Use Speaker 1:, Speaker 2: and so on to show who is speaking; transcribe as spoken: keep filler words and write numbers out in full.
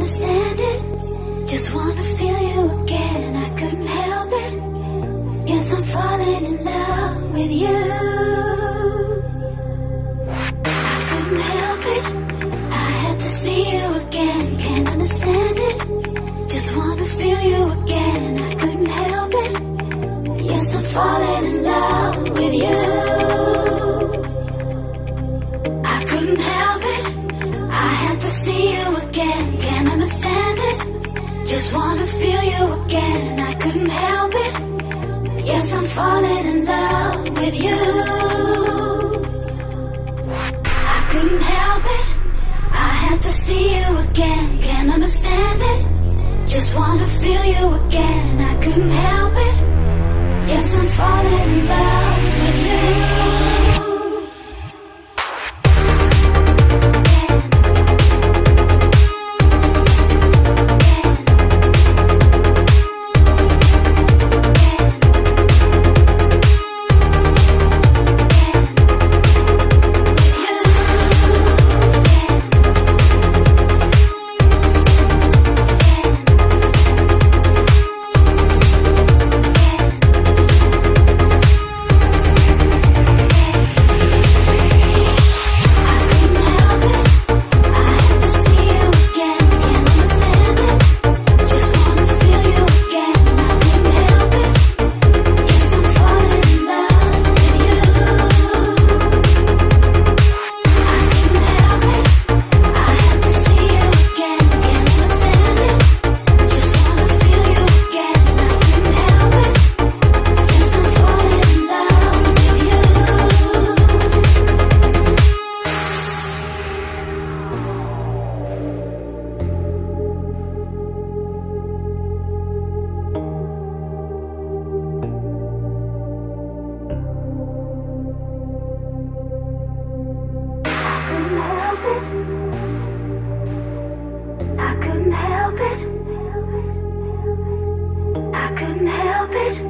Speaker 1: understand it. Just wanna feel you again, I couldn't help it. Yes, I'm falling in love with you. I couldn't help it, I had to see you again. Can't understand it. Just wanna feel you again, I couldn't help it. Yes, I'm falling in love with you. I couldn't help it, I had to see you again. Can't understand it. Just wanna feel you again, I couldn't help it. Yes, I'm falling in love with you. I couldn't help it, I had to see you again. Can't understand it. Just wanna feel you again, I couldn't help it. Yes, I'm falling in love with you. I couldn't help it.